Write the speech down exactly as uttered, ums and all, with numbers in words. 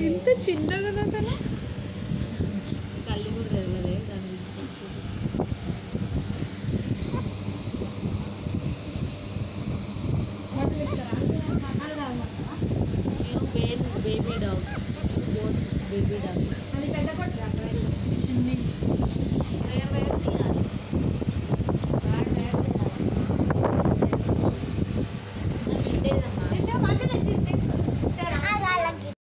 ఎంత చిన్నగా ఉంది అసలు. కళ్ళు కూడా తెరవదే దాన్ని తీసుకొచ్చి. నేను baby dog both baby dog